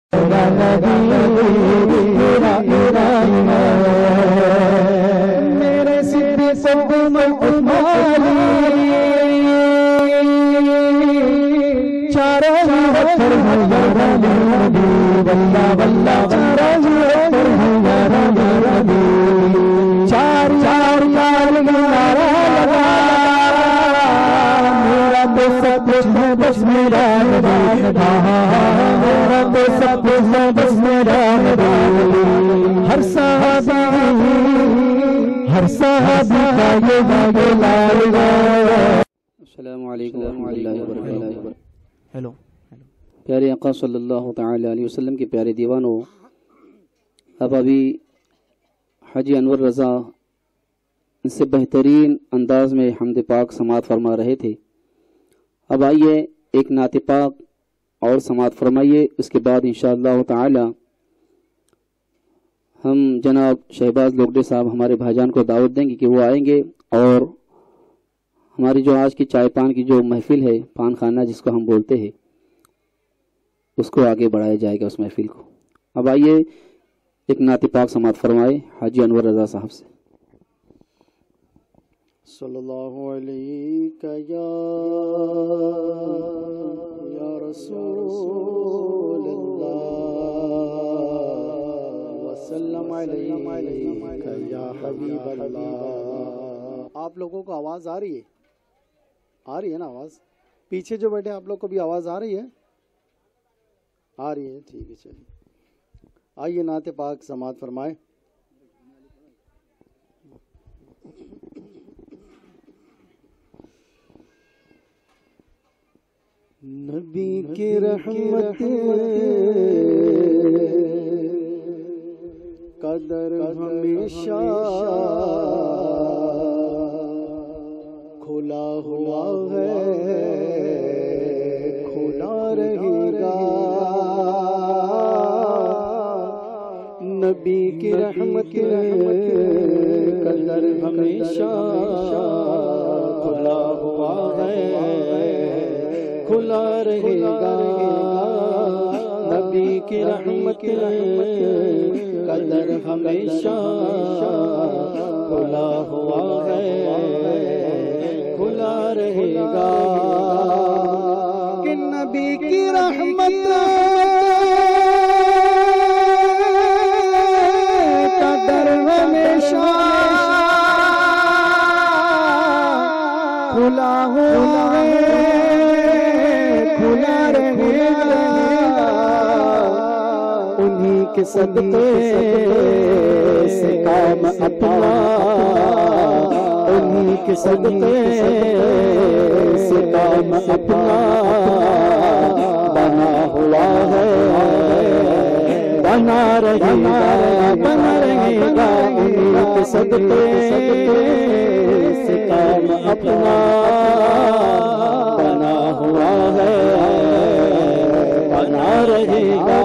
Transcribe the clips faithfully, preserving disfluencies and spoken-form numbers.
मेरे सिद्धि सब उस्मानी चारों हथर वल्ला वल्ला चारों हथर चार चार चार नारा लगा मेरा तो सब कुछ है बस मेरा मेरा तो सब कुछ है बस मेरा हर साहबी हर साहबी का ये बागे लाल अस्सलामु अलैकुम वरहमतुल्लाहि वबरकातुहू। हेलो प्यारे आका सल्लल्लाहु तआला अलैहि वसल्लम के प्यारे दीवानों, अब अभी हाजी अनवर रज़ा इनसे बेहतरीन अंदाज में हम्द पाक समात फरमा रहे थे। अब आइए एक नात पाक और समात फरमाइए। उसके बाद इंशाअल्लाह ताला हम जनाब शहबाज लोगडे साहब हमारे भाईजान को दावत देंगे कि वो आएंगे और हमारी जो आज की चाय पान की जो महफिल है, पान खाना जिसको हम बोलते हैं, उसको आगे बढ़ाया जाएगा उस महफिल को। अब आइए एक नात पाक समात फरमाए हाजी अनवर रज़ा साहब से। सल्लल्लाहु अलैका या या रसूलल्लाह वसल्लम अलैका या हबीबल्लाह। आप लोगों को आवाज़ आ रही है? आ रही है ना आवाज़? पीछे जो बैठे आप लोग को भी आवाज़ आ रही है? आ रही है, ठीक है। चलिए आइए नाते पाक समात फरमाए। नबी की रहमत कदर हमेशा खुला हुआ है, खुला रहेगा। नबी की रहमत कदर हमेशा खुला हुआ है, खुला रहेगा। नबी की रहमत कदर हमेशा खुला हुआ है, खुला रहेगा। कि नबी की रहमत कदर हमेशा खुला हुआ है, खुला रहेगा। उन्हीं के सदक़े से काम अपना, उन्हीं के सदक़े से काम अपना बना हुआ है, बना रहेगा, बना रहेगा। उन्हीं के सदक़े से काम अपना बना हुआ है, बना रहेगा।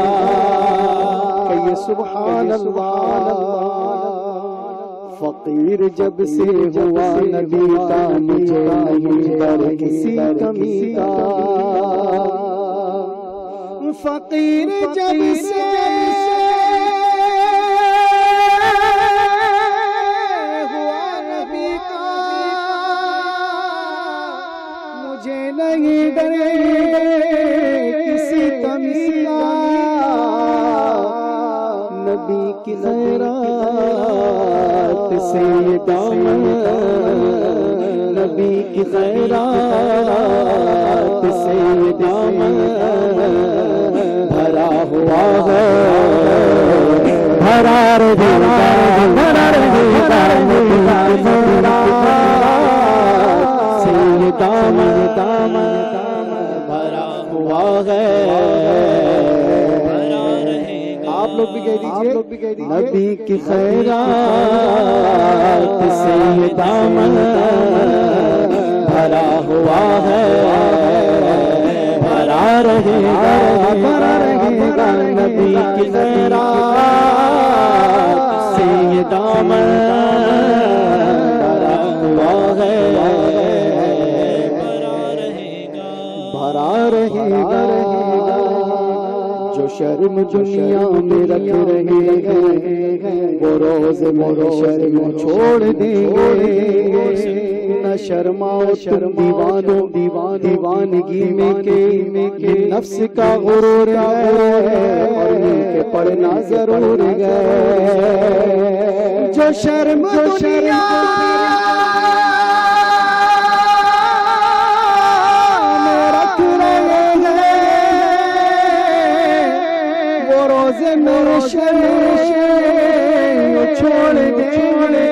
कहिए सुभान अल्लाह। फकीर जब से हुआ नबी का, मुझे नहीं डर किसी कमी का। फकीर जब से हुआ नबी का, मुझे नहीं डरे किसी कमी का। नबी की खैरात से ये दामन, नबी की खैरात से ये दामन भरा हुआ है, भरा रहेगा, भरा रहेगा। से ये दामन दामन भरा हुआ है, आप लोग भी कह दीजिए, लोग भी कह दीजिए। नबी की खैरात से ये दामन भरा हुआ है, भरा रहेगा, भरा रहेगा। नबी की खैरात से ये दामन भरा हुआ है, भरा रहेगा, भरा रहेगा। जो शर्म दुनिया में रख रहे हैं वो रोज मोरो शर्म छोड़ देंगे। न शर्माओ शर्म दीवानों दीवान दीवानगी में के के नफ्स का गुरूर है और मिलके पढ़ना जरूर है। जो शर्म दुनिया में रख रहे हैं वो रोजे मेरे शर्म छोड़ देंगे।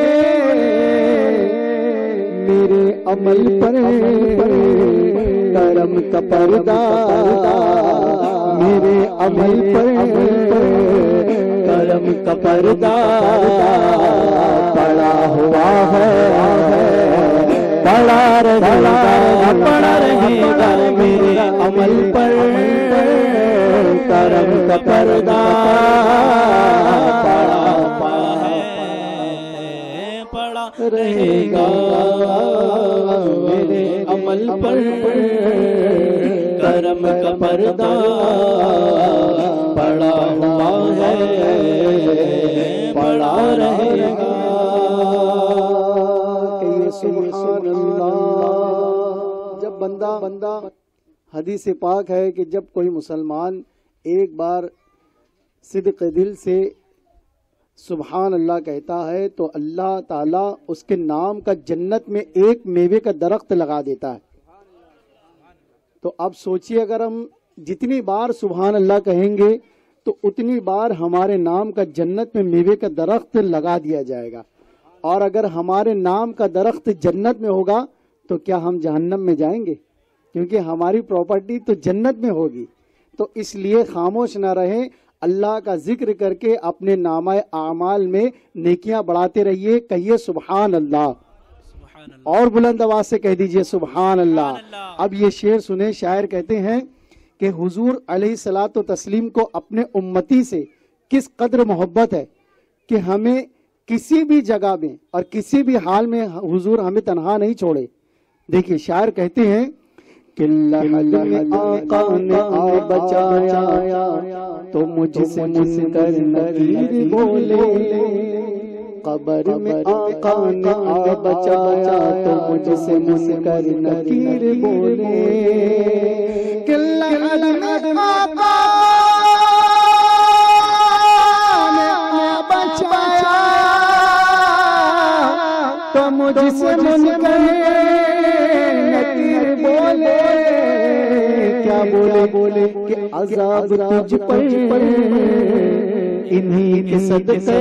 मेरे अमल पर करम का पर्दा मेरे अमल पर करम का पर्दा पड़ा हुआ है पड़ा रहेगा पड़ा रहेगा। मेरे अमल पर करम का पर्दा पड़ा पड़ा रहेगा। मेरे अमल पर करम का पर्दा पड़ा हुआ है पड़ा रहेगा। सुभान अल्लाह। जब बंदा बंदा हदीस पाक है कि जब कोई मुसलमान एक बार सिद्क़ दिल से सुभान अल्लाह कहता है तो अल्लाह ताला उसके नाम का जन्नत में एक मेवे का दरख्त लगा देता है। तो अब सोचिए अगर हम जितनी बार सुभान अल्लाह कहेंगे तो उतनी बार हमारे नाम का जन्नत में मेवे का दरख्त लगा दिया जाएगा। और अगर हमारे नाम का दरख्त जन्नत में होगा तो क्या हम जहन्नम में जाएंगे? क्योंकि हमारी प्रॉपर्टी तो जन्नत में होगी। तो इसलिए खामोश न रहें, अल्लाह का जिक्र करके अपने नामा आमाल में नेकियां बढ़ाते रहिए। कहिए सुभान अल्लाह, और बुलंद आवाज से कह दीजिए सुभान अल्लाह। अब ये शेर सुने, शायर कहते हैं कि हुजूर अलैहिस्सलातु तस्लीम को अपने उम्मती से किस कदर मोहब्बत है कि हमें किसी भी जगह में और किसी भी हाल में हुजूर हमें तन्हा नहीं छोड़े। देखिए शायर कहते हैं कि आका ने आ बचाया तो मुझसे मुनकर नकीर बोले, कब्र में आका ने आ बचाया तो मुझसे मुनकर नकीर बोले। कि आका ने आ बचाया तो मुझसे मुनकर नकीर बोले। क्या बोले बोले कि अज़ाब तुझ पर इन्हीं के सदक़े,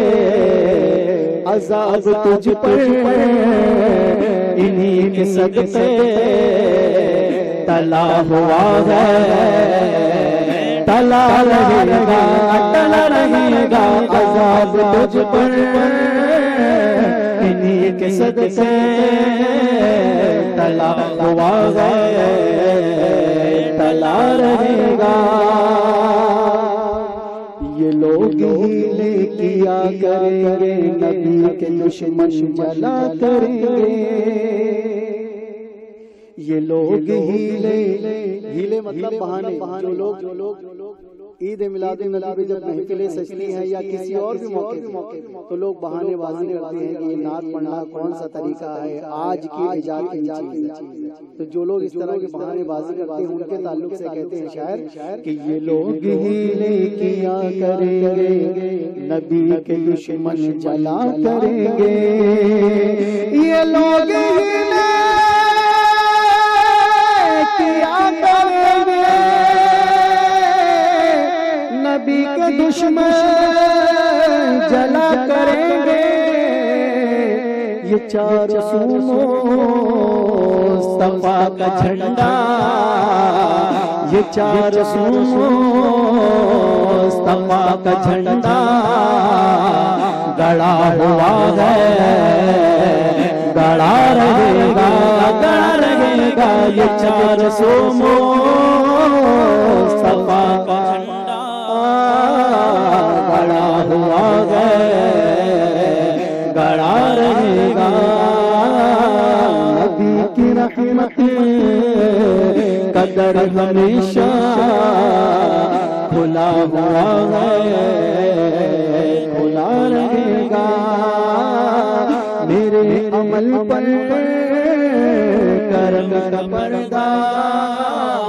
अज़ाब तुझ पर इन्हीं के सदक़े तला हुआ है, तला रहेगा तला रहेगा। अज़ाब तुझ पर इन्हीं के सदक़े तला हुआ है, तला रहेगा। ये लोग हीले किया करेंगे, नबी के दुश्मन जला करेंगे। ये लोग हीले हीले मतलब बहाने, जो लोग जो लोग ईद मिलादुन नबी पे जब महफिलें सजती हैं या किसी और भी मौके पे तो लोग बहानेबाजी करते हैं कि ये नात पढ़ना कौन सा तरीका है, आज की इजाद की चीज है। तो जो लोग इस तरह की बहानेबाजी करते हैं उनके ताल्लुक से कहते हैं शायर कि ये लोग हीले किया करेंगे, नबी के दुश्मन जला करेंगे। ये लोग हीले किया करेंगे, नबी के दुश्मन जला करेंगे। ये चार सूमों मुस्तफा का झंडा, ये चार सूमों मुस्तफा का झंडा गड़ा हुआ है, गड़ा रहेगा गड़ा रहेगा। ये चार सूमों मुस्तफा का झंडा गड़ा हुआ है, गड़ा रहेगा। नबी की रहमत कदर हमेशा खुला हुआ है, खुला रहेगा मेरे अमल पर करम का पर्दा